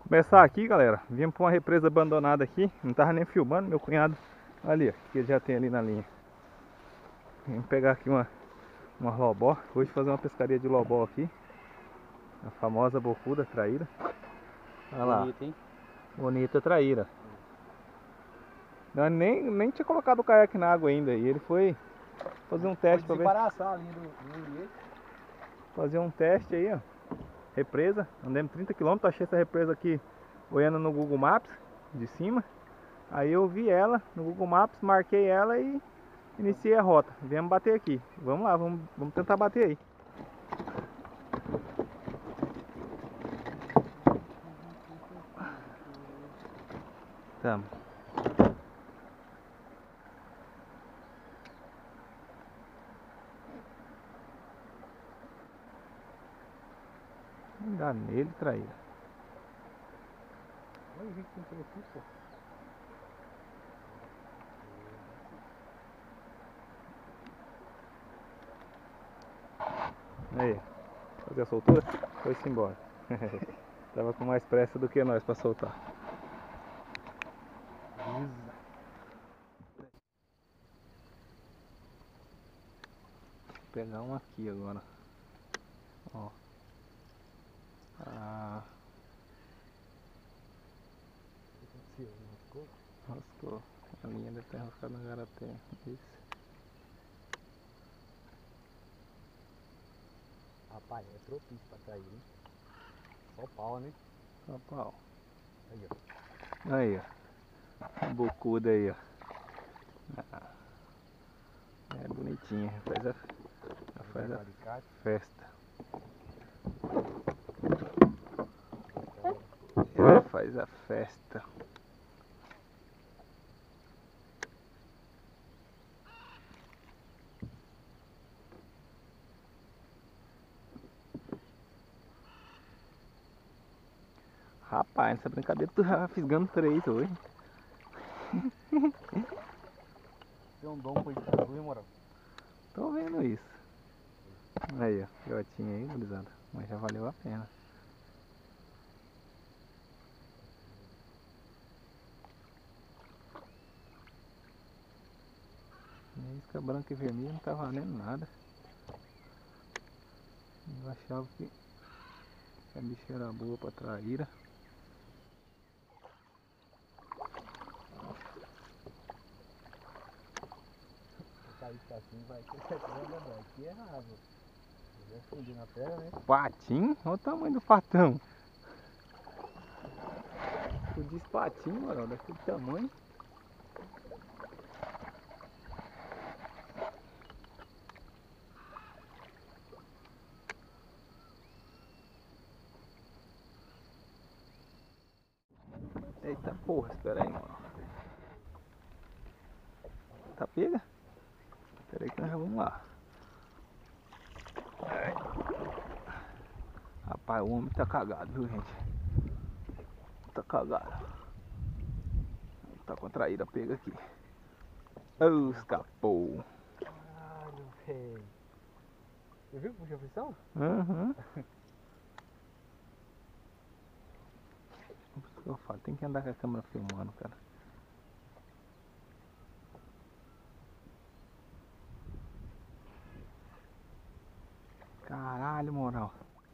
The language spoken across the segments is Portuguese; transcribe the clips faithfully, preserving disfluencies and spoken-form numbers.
Começar aqui, galera. Viemos para uma represa abandonada aqui. Não tava nem filmando, meu cunhado. Ali, ó, que ele já tem ali na linha. Vamos pegar aqui uma, uma lobó. Hoje fazer uma pescaria de lobó aqui. A famosa bocuda traíra. Olha lá. Bonito, hein? Bonita traíra. Não, nem, nem tinha colocado o caiaque na água ainda. E ele foi fazer um teste para ver. A linha do, do ambiente. Fazer um teste aí, ó. Represa. Andamos trinta quilômetros. Achei essa represa aqui olhando no Google Maps de cima. Aí eu vi ela no Google Maps, marquei ela e iniciei a rota. Viemos bater aqui. Vamos lá, vamos, vamos tentar bater aí. Tamo. Vamos dar nele, traíra. Olha o jeito que entrou aqui, pô. Aí, fazer a soltura, foi-se embora. Tava com mais pressa do que nós pra soltar. Isa. Vou pegar um aqui agora. Ó. Ah, O que aconteceu? Não ficou? rascou. A linha deve ter rascado na garapé. Isso. Rapaz, é propício pra trair, hein? Só pau, né? Só pau. Aí, ó. Aí, ó. Bocuda aí, ó. Ah, é bonitinha. Faz a, faz a Alicate. festa. Ela faz a festa. Rapaz, nessa brincadeira tu já fisgando três hoje. Tem um dom com isso pra tu, hein, moral? Tô vendo isso. Aí, ó. Filhotinha aí, gurizada. Mas já valeu a pena. A isca branca e vermelha não tá valendo nada. Eu achava que a bicha era boa pra traíra. Se cair assim, vai ter que lembrar. Aqui é raro. Vai fundir na terra, né? Patinho? Olha o tamanho do patão. Tu diz patinho, mano, daquele tamanho. Eita porra, espera aí, mano. Tá pega? Espera aí que nós já vamos lá. Rapaz, o homem tá cagado, viu, gente? Tá cagado. Tá com a traíra pega aqui. Oh, escapou. Caralho, velho. Você viu que puxa a frição? Aham. Uhum. Isso que eu falo, tem que andar com a câmera filmando, cara. Caralho, moral.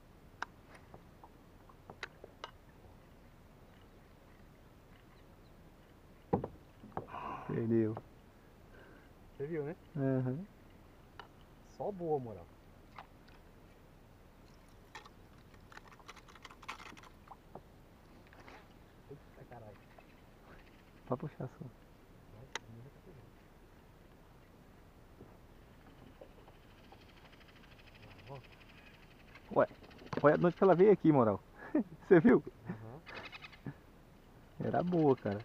Perdeu. Você viu, né? Uhum. Só boa, moral. Eita caralho. Pode puxar só. Ué, olha de onde que ela veio aqui, moral. Você viu? Uhum. Era boa, cara.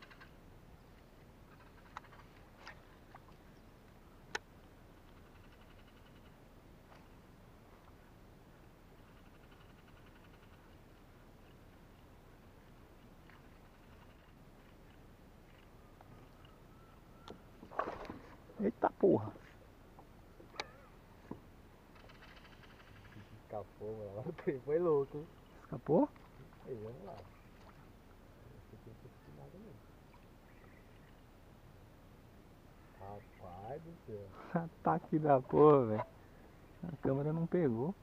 Eita porra. Escapou, moral. O trem foi louco, hein? Escapou? Aí, vamos lá. Rapaz do céu. Ataque da porra, velho. A câmera não pegou.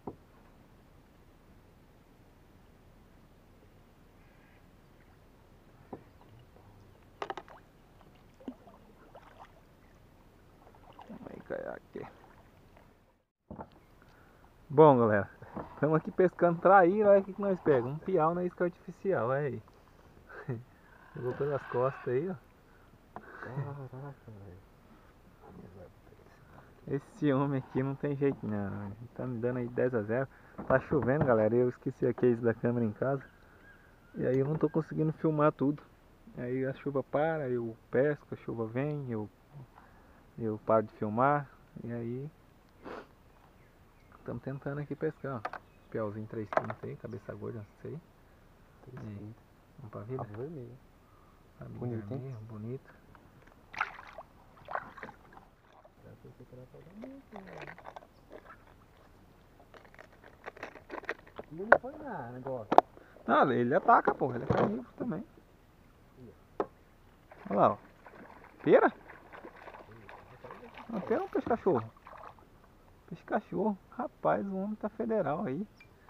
Aí, caiaque. Bom, galera, estamos aqui pescando traíra. Olha o que que nós pegamos. Um piau na isca artificial, olha aí. Pegou pelas costas aí, ó. Caraca, velho. Esse homem aqui não tem jeito não. Ele tá me dando aí dez a zero. Tá chovendo, galera. Eu esqueci a case da câmera em casa. E aí eu não tô conseguindo filmar tudo. Aí a chuva para, eu pesco, a chuva vem, eu, eu paro de filmar. E aí estamos tentando aqui pescar, ó. Piauzinho três quilos aí, cabeça gorda, não sei. Aí, vamos pra vida? Rabo vermelho. Rabinho Bonito, hein? vermelho, bonito. Já pensei que era pra dar muito, né? Ele não foi nada, negócio. Não, ele ataca, porra, ele é carnívoro também. Olha lá, ó. Pera? Não, pera é um peixe cachorro. Peixe cachorro. Rapaz, o homem tá federal aí.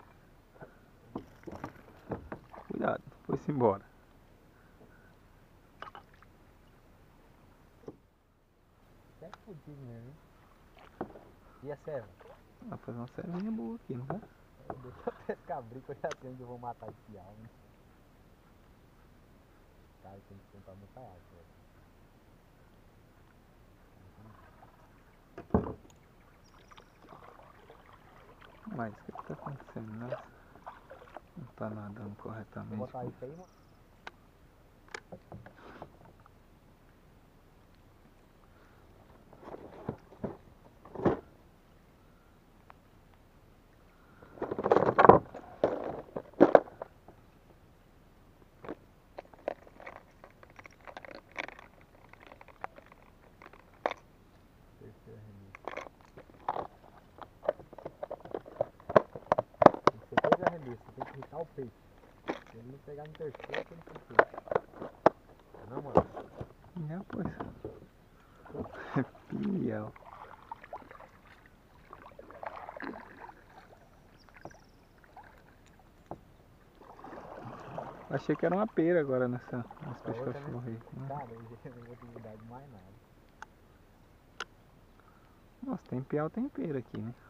Cuidado, foi-se embora. É fudido mesmo, hein? E a serva? Vai fazer uma servinha boa aqui, não vai? Deixa eu pescar brico, eu já sei onde eu vou matar esse piau, né? Cara, tem que tentar no caiaque, velho. Mas o que que tá acontecendo, né? Não tá nadando Vou corretamente. botar isso aí, mano. Terceira remessa. Você pega a remessa, você tem que irritar o peixe. Se ele não pegar no terceiro, tem que ir peixe. Não, mano. É, pois. Piau. Achei que era uma pera agora nessa, nesse peixe outra, né? cachorro aí. Né? Cara, eu não vou te mudar de mais nada. Nossa, tem piau, tem pera aqui, né?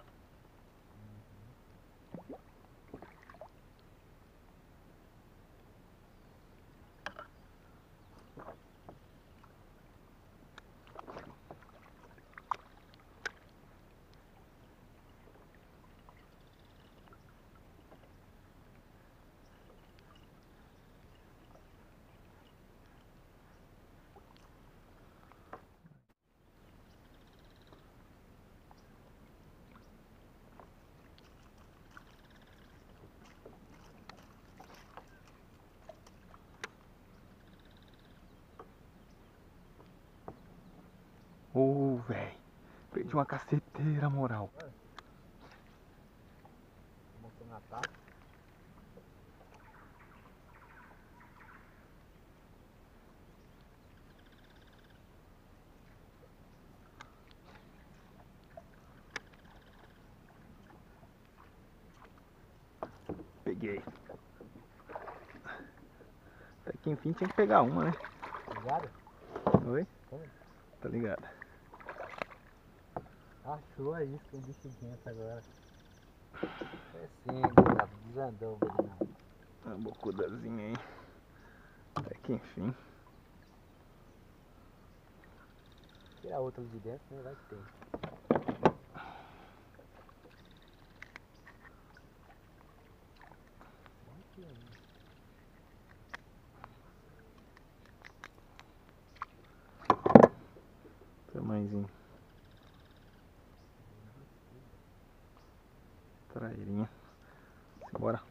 Ô, oh, velho. Perdi uma caceteira, moral. Mostrando a taça. Peguei. Até que enfim tinha que pegar uma, né? Ligado? Oi? Como? Tá ligado. Achou a isca, um bicho quente agora. É sim, cara. Desandou o belinho. Uma bocudazinha aí. Até que enfim. Tira a outra de dentro, né? Vai que tem. Tamanhozinho. Trairinha. Bora.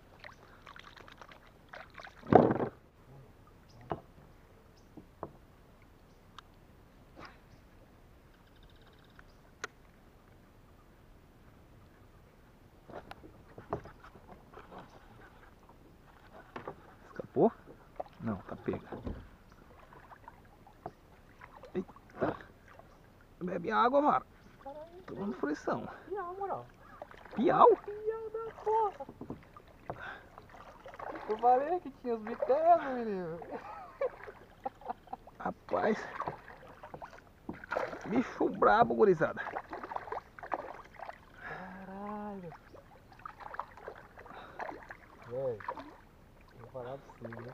Escapou? Não, tá pega. Eita. Que água, mano. Caralho, Tomando frição. piau, moral. Piau? Piau da porra. Eu falei que tinha os bitelos, menino. Rapaz. Bicho brabo, gurizada. Caralho. Véi, vou falar pra você, né?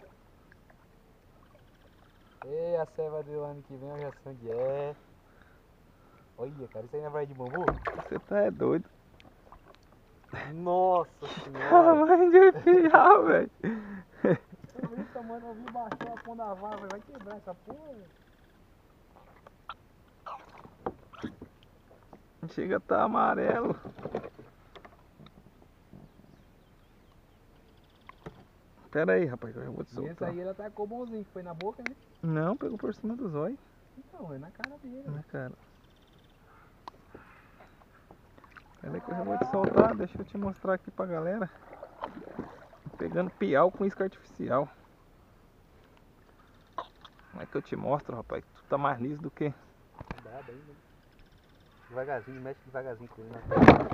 Ei, a ceva do ano que vem eu já sei onde é. Olha, cara, isso aí não é praia de bambu? Você tá é doido. Nossa senhora! Tamanho de piau, velho. Eu vi o tamanho, eu vi baixou a ponta da vara, vai quebrar essa porra. Chega a tá amarelo. Pera aí, rapaz, eu vou te E esse soltar. aí ele atacou bonzinho, que foi na boca, né? Não, pegou por cima do zóio. Então, é na cara dele. Na cara. Pera aí que eu já vou te soltar, deixa eu te mostrar aqui pra galera. Pegando piau com isca artificial. Como é que eu te mostro, rapaz? Tu tá mais liso do que... Cuidado aí, né? Devagarzinho, mexe devagarzinho com ele, né?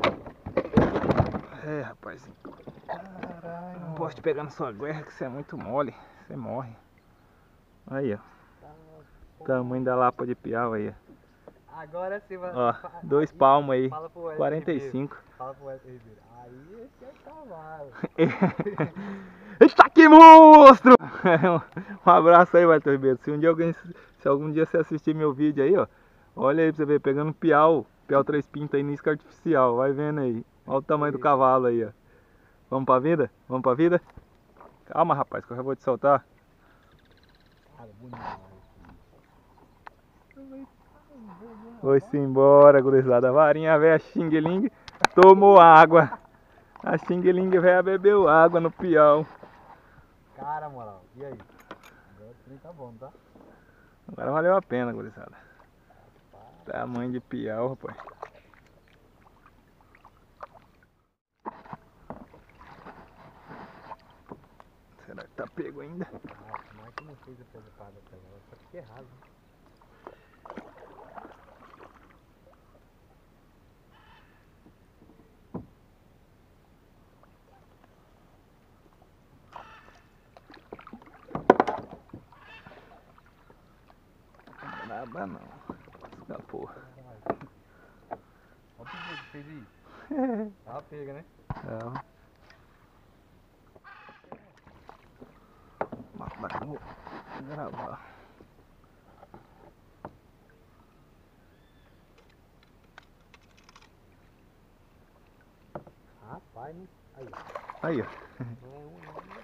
É, rapazinho. Caralho, Não gosto de pegar na sua guerra que você é muito mole. Você morre. Aí, ó. Tamanho da lapa de piau aí, ó. Agora você vai... Ó, fa- dois aí, palmos aí. Fala pro Wesley quarenta e Ribeiro. cinco. Fala pro Wesley Ribeiro. Aí esse é cavalo. Eita, que monstro! Um abraço aí, Walter Ribeiro. Se um dia alguém, se algum dia você assistir meu vídeo aí, ó, olha aí pra você ver, pegando um piau, piau três pintas aí, isca artificial, vai vendo aí. Olha o tamanho do cavalo aí, ó. Vamos pra vida? Vamos pra vida? Calma, rapaz, que eu já vou te soltar. Cara, bonito. Foi-se embora, gurizada. A varinha velha Xing Ling tomou água. A Xing Ling velha bebeu água no piau. Cara, moral, e aí? Agora o trem tá bom, tá? Agora valeu a pena, gurizada. Tamanho de piau, rapaz. Será que tá pego ainda? Ah, mas que não fez a presepada pra ela, só que errado, né? Braba não. Escapou. Caralho. Olha o que que fez aí. Tava pega, né? Não. Mas vou gravar. Rapaz, né? Aí, ó. Aí, ó. Não é um, não.